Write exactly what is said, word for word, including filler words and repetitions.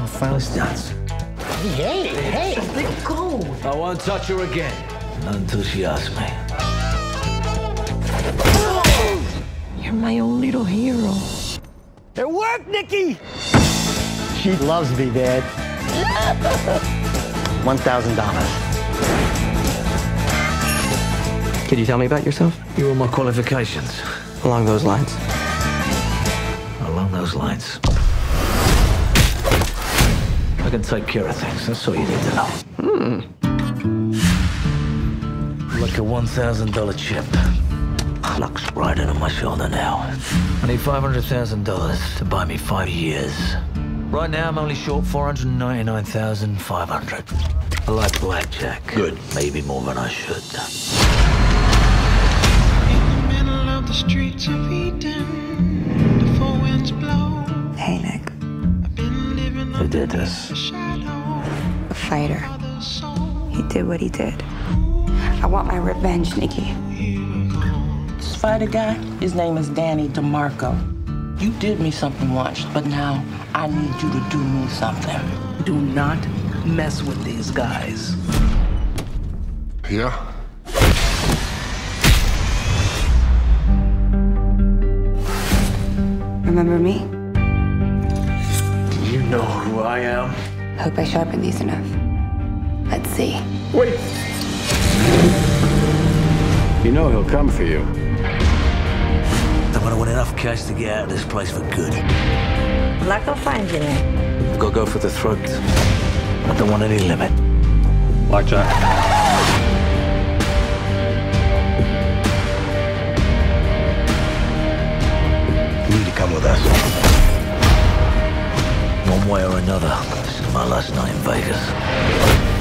I found stunts. Hey, hey, let go. I won't touch her again. Not until she asks me. You're my own little hero. It worked, Nikki! She loves me, Dad. one thousand dollars. Could you tell me about yourself? You want my qualifications? Along those lines. Along those lines. I can take care of things. That's all you need to know. Hmm. Like a one thousand dollar chip. Luck's riding on my shoulder now. I need five hundred thousand dollars to buy me five years. Right now, I'm only short four hundred ninety-nine thousand five hundred. I like blackjack. Good. Maybe more than I should. In the middle of the streets of Eden, the four winds blow. Hey, Nick. Who did this? A fighter. He did what he did. I want my revenge, Nikki. This fighter guy, his name is Danny DeMarco. You did me something once, but now I need you to do me something. Do not mess with these guys. Yeah? Remember me? You know who I am? Hope I sharpened these enough. Let's see. Wait! You know he'll come for you. I'm gonna win enough cash to get out of this place for good. I'm not gonna find you, Nick. I've got to go for the throat. I don't want any limit. Blackjack. You need to come with us. One way or another, this is my last night in Vegas.